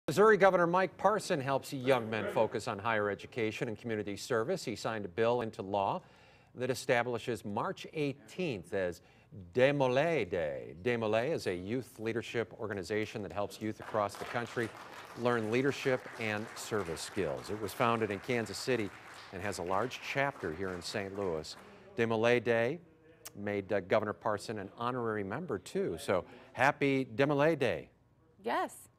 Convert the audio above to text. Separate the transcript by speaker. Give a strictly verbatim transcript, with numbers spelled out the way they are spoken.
Speaker 1: Missouri Governor Mike Parson helps young men focus on higher education and community service. He signed a bill into law that establishes March eighteenth as DeMolay Day. DeMolay is a youth leadership organization that helps youth across the country learn leadership and service skills. It was founded in Kansas City and has a large chapter here in Saint Louis. DeMolay Day made uh, Governor Parson an honorary member too. So happy DeMolay Day.
Speaker 2: Yes.